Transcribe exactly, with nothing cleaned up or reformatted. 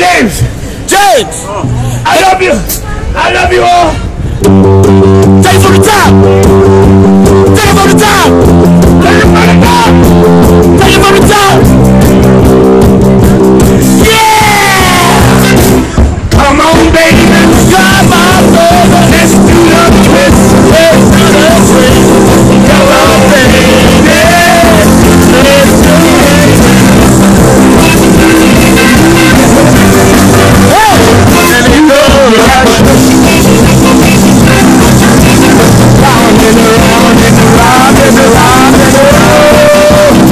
James. James. I love you. I love you all. Take it from the top. Take it from the top. Take it from the top. Take it from the top. Yeah. Come on, baby. Come on, baby. Let's do the twist. Let's do the twist. Come on, baby. Let's do it. Let it go. Round and around and around and around and around.